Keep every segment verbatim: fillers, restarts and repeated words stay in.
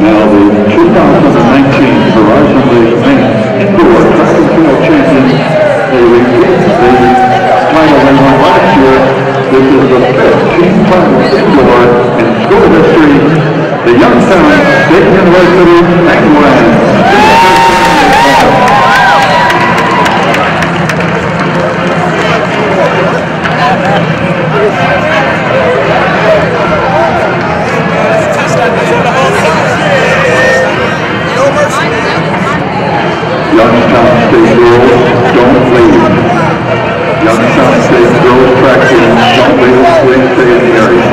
Now the two thousand nineteen Verizon League men's indoor track and field champions. They repeat the title they won last year. This is the fifth team title indoor in school history. The Youngstown State University Penguins. Youngstown State girls, don't leave. Youngstown State girls track team, don't leave, please stay in the area.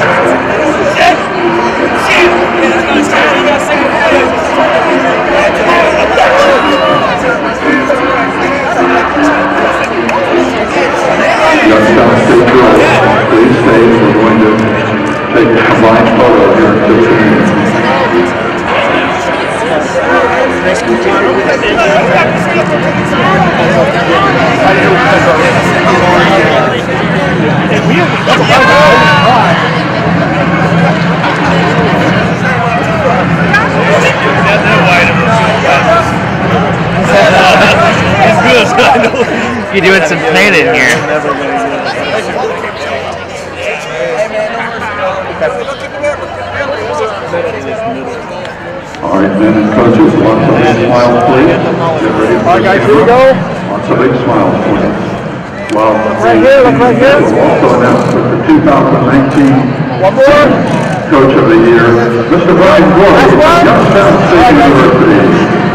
Youngstown State girls, please stay. We're going to take a combined photo here in just a minute. You're doing some painting here. All right, men and coaches, lots of big smiles, please. Get ready for All right, guys, here we go. Lots of big smiles, please. Well, right here, look right here. We'll also announce with the two thousand nineteen One more. Coach of the Year, Mister Brian Gore, Youngstown State University.